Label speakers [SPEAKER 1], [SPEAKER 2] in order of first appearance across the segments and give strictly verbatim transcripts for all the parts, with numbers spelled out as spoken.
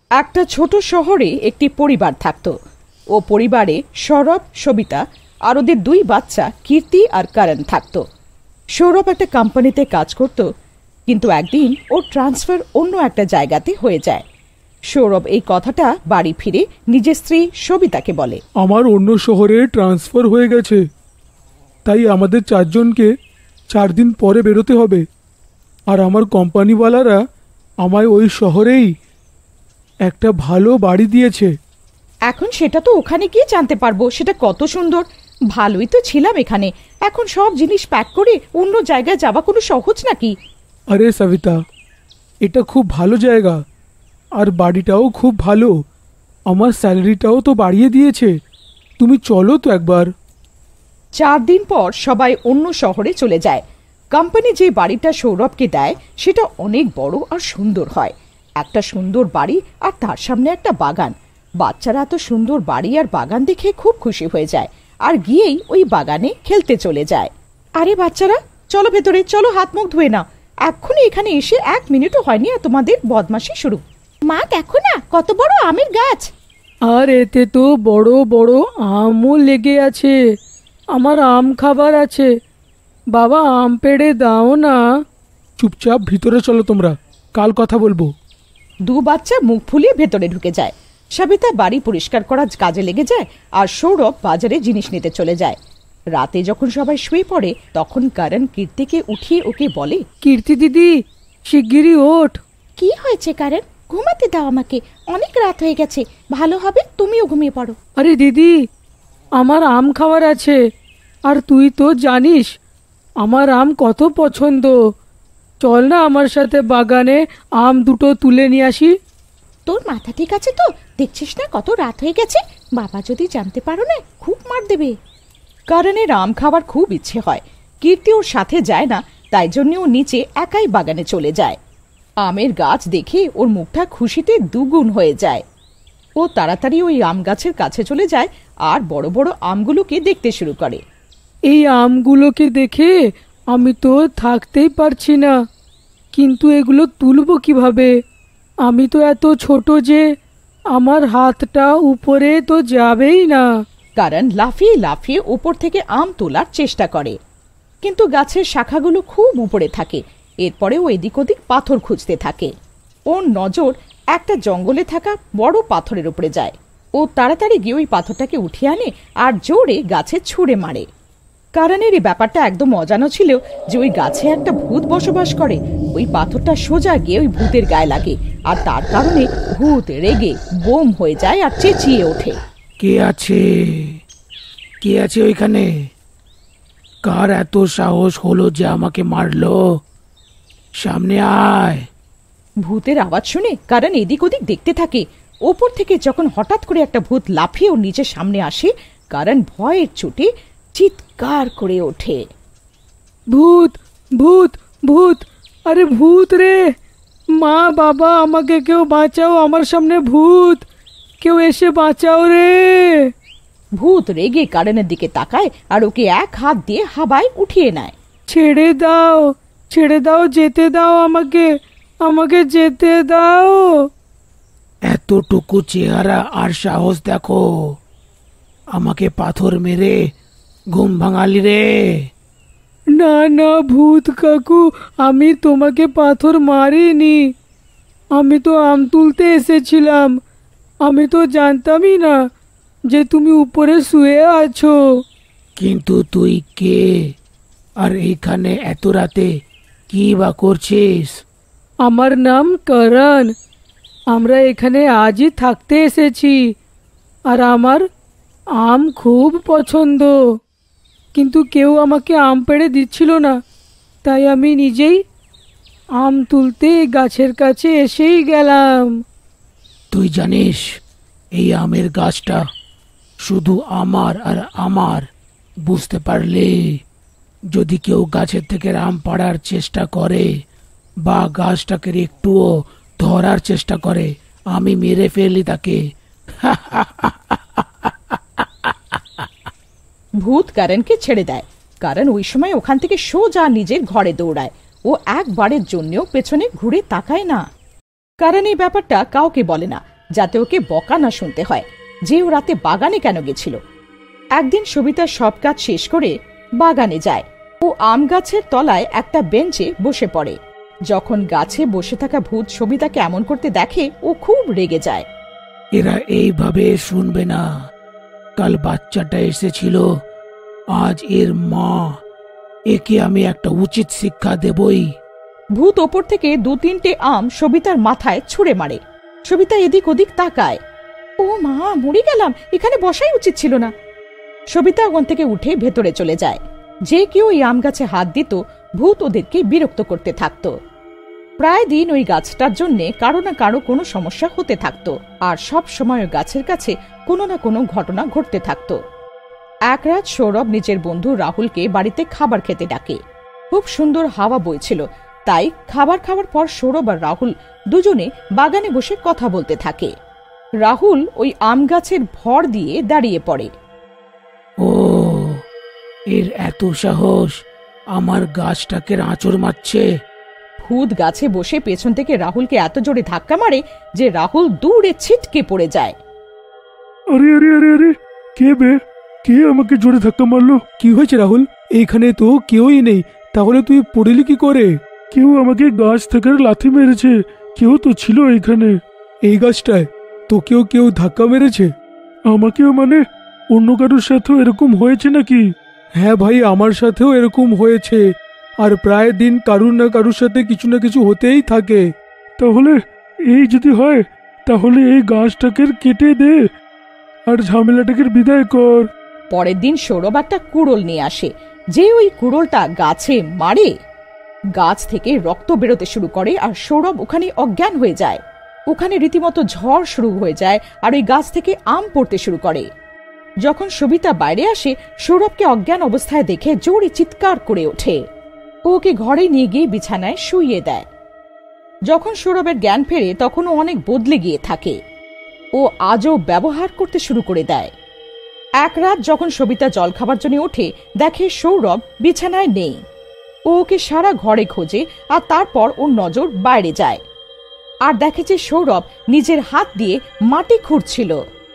[SPEAKER 1] একটা ছোট শহরে একটি পরিবার থাকত। ও পরিবারে সৌরভ, সবিতা আর ওদের দুই বাচ্চা কীর্তি আর করণ থাকত। সৌরভ একটা কোম্পানিতে কাজ করত, কিন্তু একদিন ওর ট্রান্সফার অন্য একটা জায়গাতে হয়ে যায়। সৌরভ এই কথাটা বাড়ি ফিরে নিজের স্ত্রী সবিতাকে বলে,
[SPEAKER 2] আমার অন্য শহরে ট্রান্সফার হয়ে গেছে, তাই আমাদের চারজনকে চার দিন পরে বেরোতে হবে। আর আমার কোম্পানিওয়ালারা আমায় ওই শহরেই একটা ভালো বাড়ি দিয়েছে।
[SPEAKER 1] এখন সেটা তো ওখানে গিয়ে জানতে পারবো সেটা কত সুন্দর। ভালোই তো ছিলাম এখানে, এখন সব জিনিস প্যাক করে অন্য জায়গায় যাওয়া কোনো সহজ নাকি?
[SPEAKER 2] আরে সবিতা, এটা খুব ভালো জায়গা, আর বাড়িটাও খুব ভালো। আমার স্যালারিটাও তো বাড়িয়ে দিয়েছে। তুমি চলো তো একবার।
[SPEAKER 1] চার দিন পর সবাই অন্য শহরে চলে যায়। কোম্পানি যে বাড়িটা সৌরভকে দেয় সেটা অনেক বড় আর সুন্দর হয়। একটা সুন্দর বাড়ি আর তার সামনে একটা বাগান। বাচ্চারা এত সুন্দর বাড়ি আর বাগান দেখে খুব খুশি হয়ে যায়, আর গিয়েই ওই বাগানে খেলতে চলে যায়। আরে বাচ্চারা, চলো ভেতরে, চলো হাত মুখ ধুয়ে নাও। এক্ষুনি এখানে এসে এক মিনিটও হয়নি আর তোমাদের বদমাশি শুরু। মা দেখো না কত বড় আমের গাছ,
[SPEAKER 3] আর এতে তো বড় বড় আমও লেগে আছে। আমার আম খাবার আছে, বাবা আম পেড়ে দাও না।
[SPEAKER 2] চুপচাপ ভিতরে চলো তোমরা, কাল কথা বলবো।
[SPEAKER 1] দু বাচ্চা মুখ ফুলিয়ে ভেতরে ঢুকে যায়। সবিতা বাড়ি পরিষ্কার করার কাজে লেগে যায়, আর সৌরভ বাজারে জিনিস নিতে চলে যায়। রাতে যখন সবাই শুয়ে পড়ে তখন করণ কীর্তিকে উঠিয়ে ওকে বলে,
[SPEAKER 3] কীর্তি দিদি, শিগগিরই ওঠ।
[SPEAKER 1] কি হয়েছে করণ? ঘুমাতে দাও আমাকে, অনেক রাত হয়ে গেছে। ভালো হবে তুমিও ঘুমিয়ে পড়ো।
[SPEAKER 3] আরে দিদি, আমার আম খাওয়ার আছে, আর তুই তো জানিস আমার আম কত পছন্দ। চল না আমার সাথে বাগানে আম দুটো তুলে নিয়ে আসি।
[SPEAKER 1] তোর মাথা ঠিক আছে তো? দেখছিস না কত রাত হয়ে গেছে? বাবা যদি জানতে পারো না খুব মার দেবে। করণের আম খাওয়ার খুব ইচ্ছে হয়, কীর্তি ওর সাথে যায় না, তাই জন্য ও নিচে একাই বাগানে চলে যায়। আমের গাছ দেখে ওর মুখটা খুশিতে দুগুণ হয়ে যায়। ও তাড়াতাড়ি ওই আম গাছের কাছে চলে যায় আর বড় বড় আমগুলোকে দেখতে শুরু করে।
[SPEAKER 3] এই আমগুলোকে দেখে আমি তো থাকতেই পারছি না, কিন্তু এগুলো তুলবো কিভাবে? আমি তো এত ছোট যে আমার হাতটা উপরে তো যাবেই না।
[SPEAKER 1] করণ লাফিয়ে লাফিয়ে উপর থেকে আম তোলার চেষ্টা করে, কিন্তু গাছের শাখাগুলো খুব উপরে থাকে। এরপরে ও এদিক ওদিক পাথর খুঁজতে থাকে। ওর নজর একটা জঙ্গলে থাকা বড় পাথরের উপরে যায়। ও তাড়াতাড়ি গিয়ে ওই পাথরটাকে উঠিয়ে আনে আর জোরে গাছে ছুঁড়ে মারে। করণের এই ব্যাপারটা একদম অজানা ছিল যে ওই গাছে একটা ভূত বসবাস করে। ওই পাথরটা সোজা গিয়ে ওই ভূতের গায়ে লাগে, আর তার কারণে ভূত রেগে বোম হয়ে যায় আর চেঁচিয়ে ওঠে,
[SPEAKER 2] কে আছে? কে আছে ওইখানে? কার এত সাহস হলো যে আমাকে মারলো? সামনে আয়।
[SPEAKER 1] ভূতের আওয়াজ শুনে করণ এদিক ওদিক দেখতে থাকে। ওপর থেকে যখন হঠাৎ করে একটা ভূত লাফিয়ে ওর নিচের সামনে আসে, করণ ভয়ের চোটে চিৎকার করে ওঠে,
[SPEAKER 3] ভূত ভূত ভূত! আরে ভূত রে! মা বাবা, আমাকে কেউ বাঁচাও, আমার সামনে ভূত! কেউ এসে বাঁচাও রে!
[SPEAKER 1] ভূত রেগে করণের দিকে তাকায় আর ওকে এক হাত দিয়ে হাওয়ায় উঠিয়ে নেয়।
[SPEAKER 3] ছেড়ে দাও, ছেড়ে দাও, যেতে দাও আমাকে, আমাকে যেতে দাও।
[SPEAKER 2] এতটুকু চেহারা আর সাহস দেখো! আমাকে পাথর মেরে ঘুম ভাঙালি রে!
[SPEAKER 3] না না ভূত কাকু, আমি তোমাকে পাথর মারিনি। আমি তো আম তুলতে এসেছিলাম। আমি তো জানতামই না যে তুমি উপরে শুয়ে আছো।
[SPEAKER 2] কিন্তু তুই কে, আর এইখানে এত রাতে কি বা করছিস?
[SPEAKER 3] আমার নাম করণ। আমরা এখানে আজই থাকতে এসেছি, আর আমার আম খুব পছন্দ, কিন্তু কেউ আমাকে আম পেড়ে দিচ্ছিল না, তাই আমি নিজেই আম তুলতে গাছের কাছে এসেই গেলাম।
[SPEAKER 2] তুই জানিস এই আমের গাছটা শুধু আমার আর আমার। বুঝতে পারলে, যদি কেউ গাছের থেকে আম পাড়ার চেষ্টা করে বা গাছটাকে একটুও ধরার চেষ্টা করে, আমি মেরে ফেলি তাকে।
[SPEAKER 1] ভূত করণকে ছেড়ে দেয়। করণ ওই সময় ওখান থেকে সোজা নিজের ঘরে দৌড়ায়। ও একবারের জন্যও পেছনে ঘুরে তাকায় না। করণ এই ব্যাপারটা কাউকে বলে না, যাতে ওকে বকা না শুনতে হয় যে ও রাতে বাগানে কেন গেছিল। একদিন সবিতা সব কাজ শেষ করে বাগানে যায়। ও আম গাছের তলায় একটা বেঞ্চে বসে পড়ে। যখন গাছে বসে থাকা ভূত সবিতাকে এমন করতে দেখে ও খুব রেগে যায়।
[SPEAKER 2] এরা এইভাবে শুনবে না। কাল বাচ্চাটা এসেছিল, আজ এর মা, একে আমি একটা উচিত শিক্ষা দেবই।
[SPEAKER 1] ভূত ওপর থেকে দু তিনটে আম সবিতার মাথায় ছুঁড়ে মারে। সবিতা এদিক ওদিক তাকায়। ও মা, মরে গেলাম, এখানে বসাই উচিত ছিল না। সবিতা ওখান থেকে উঠে ভেতরে চলে যায়। যে কেউ এই আম গাছে হাত দিত ভূত ওদেরকে বিরক্ত করতে থাকত। প্রায় দিন ওই গাছটার জন্যে কারো না কারো কোনো সমস্যা হতে থাকত, আর সব সময় ওই গাছের কাছে কোনো না কোনো ঘটনা ঘটতে থাকত। এক রাত সৌরভ নিজের বন্ধু রাহুলকে বাড়িতে খাবার খেতে ডাকে। খুব সুন্দর হাওয়া বইছিল, তাই খাবার খাওয়ার পর সৌরভ আর রাহুল দুজনে বাগানে বসে কথা বলতে থাকে। রাহুল ওই আম গাছের ভর দিয়ে দাঁড়িয়ে পড়ে।
[SPEAKER 2] ও, এর এত সাহস, আমার গাছটাকে আঁচড় মারছে।
[SPEAKER 1] ভূত গাছে বসে পেছন থেকে রাহুলকে এত জোরে ধাক্কা মারে যে রাহুল দূরে ছিটকে পড়ে যায়।
[SPEAKER 4] আরে আরে আরে আরে কে বে, কে আমাকে জোরে ধাক্কা মারলো? কি হয়েছে রাহুল? এইখানে তো কেউই নেই, তাহলে তুই পড়লি কি করে? কেউ আমাকে গাছ থেকে লাথি মেরেছে, কেউ তো ছিল এইখানে। এই গাছটায় তোকেও কেউ ধাক্কা মেরেছে? আমাকেও মানে? অন্য কারোর সাথেও এরকম হয়েছে নাকি? হ্যাঁ ভাই, আমার সাথেও এরকম হয়েছে, আর প্রায় দিন কারুর না কারুর সাথে কিছু না কিছু হতেই থাকে। তাহলে এই যদি হয়, তাহলে এই গাছটাকে কেটে দে আর ঝামেলাটাকে বিদায় কর।
[SPEAKER 1] পরের দিন সৌরভ একটা কুড়োল নিয়ে আসে। যে ওই কুড়োলটা গাছে মারে, গাছ থেকে রক্ত বেরোতে শুরু করে আর সৌরভ ওখানে অজ্ঞান হয়ে যায়। ওখানে রীতিমতো ঝড় শুরু হয়ে যায় আর ওই গাছ থেকে আম পড়তে শুরু করে। যখন সবিতা বাইরে আসে, সৌরভকে অজ্ঞান অবস্থায় দেখে জোরে চিৎকার করে ওঠে। ওকে ঘরে নিয়ে গিয়ে বিছানায় শুইয়ে দেয়। যখন সৌরভের জ্ঞান ফেরে তখন ও অনেক বদলে গিয়ে থাকে। ও আজও ব্যবহার করতে শুরু করে দেয়। এক রাত যখন সবিতা জল খাবার জন্য ওঠে, দেখে সৌরভ বিছানায় নেই। ও ওকে সারা ঘরে খোঁজে আর তারপর ওর নজর বাইরে যায় আর দেখে যে সৌরভ নিজের হাত দিয়ে মাটি খুঁড়ছিল।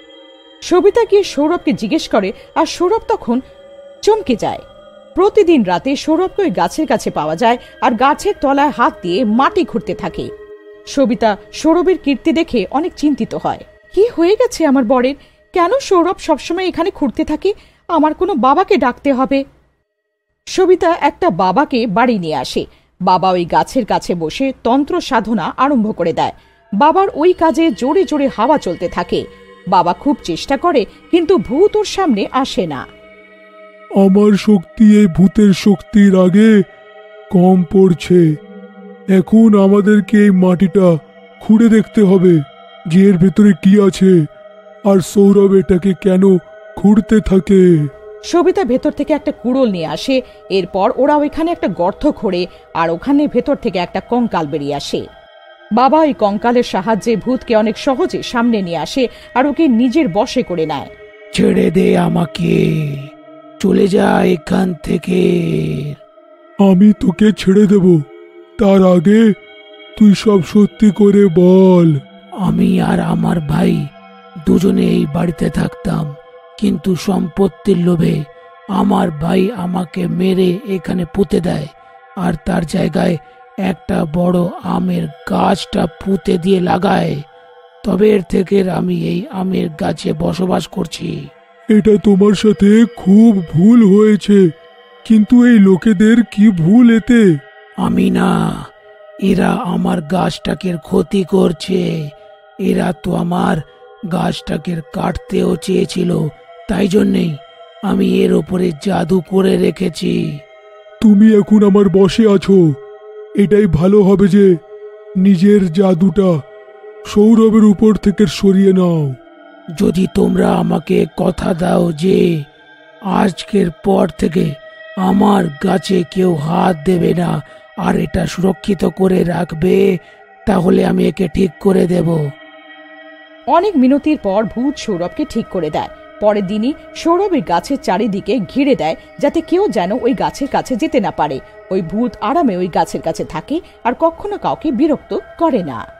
[SPEAKER 1] সবিতা গিয়ে সৌরভকে জিজ্ঞেস করে আর সৌরভ তখন চমকে যায়। প্রতিদিন রাতে সৌরভকে ওই গাছের কাছে পাওয়া যায় আর গাছের তলায় হাত দিয়ে মাটি খুঁড়তে থাকে। সবিতা সৌরভের কীর্তি দেখে অনেক চিন্তিত হয়। কি হয়ে গেছে আমার বরের? কেন সৌরভ সবসময় এখানে খুঁড়তে থাকে? আমার কোনো বাবাকে ডাকতে হবে। সবিতা একটা বাবাকে বাড়ি নিয়ে আসে। বাবা ওই গাছের কাছে বসে তন্ত্র সাধনা আরম্ভ করে দেয়। বাবার ওই কাজে জোরে জোরে হাওয়া চলতে থাকে। বাবা খুব চেষ্টা করে, কিন্তু ভূত ওর সামনে আসে না।
[SPEAKER 4] আমার শক্তি এই ভূতের শক্তির আগে কম পড়ছে। এখন আমাদেরকে এই মাটিটা খুঁড়ে দেখতে হবে যে এর ভেতরে কি আছে, আর সৌরভ এটাকে কেন খুঁড়তে থাকে।
[SPEAKER 1] সবিতা ভেতর থেকে একটা কুড়োল নিয়ে আসে। এরপর ওরা ওইখানে একটা গর্ত খোঁড়ে আর ওখানে ভেতর থেকে একটা কঙ্কাল বেরিয়ে আসে। বাবা ওই কঙ্কালের সাহায্যে ভূতকে অনেক সহজে সামনে নিয়ে আসে আর ওকে নিজের বশে করে নেয়।
[SPEAKER 2] ছেড়ে দে আমাকে, চলে যা এখান থেকে।
[SPEAKER 4] আমি তোকে ছেড়ে দেব, তার আগে তুই সব সত্যি করে বল।
[SPEAKER 2] আমি আর আমার ভাই দুজনে এই বাড়িতে থাকতাম, কিন্তু সম্পত্তির লোভে আমার ভাই আমাকে মেরে এখানে পুঁতে দেয় আর তার জায়গায় একটা বড় আমের গাছটা পুঁতে দিয়ে লাগায়। তবে এর থেকে আমি এই আমের গাছে বসবাস করছি।
[SPEAKER 4] এটা তোমার সাথে খুব ভুল হয়েছে, কিন্তু এই লোকেদের কি ভুল এতে?
[SPEAKER 2] আমি না, এরা আমার গাছটাকে ক্ষতি করছে। এরা তো আমার গাছটাকে কাটতেও চেয়েছিল, তাই জন্যেই আমি এর ওপরে জাদু করে রেখেছি।
[SPEAKER 4] তুমি এখন আমার বশে আছো, এটাই ভালো হবে যে নিজের জাদুটা সৌরভের উপর থেকে সরিয়ে নাও।
[SPEAKER 2] যদি তোমরা আমাকে কথা দাও যে আজকের পর থেকে আমার গাছে কেউ হাত দেবে না আর এটা সুরক্ষিত করে রাখবে, তাহলে আমি একে ঠিক করে দেব।
[SPEAKER 1] অনেক মিনতির পর ভূত সৌরভকে ঠিক করে দেয়। পরের দিনই সৌরভের গাছের চারিদিকে ঘিরে দেয়, যাতে কেউ যেন ওই গাছের কাছে যেতে না পারে। ওই ভূত আরামে ওই গাছের কাছে থাকে আর কখনো কাউকে বিরক্ত করে না।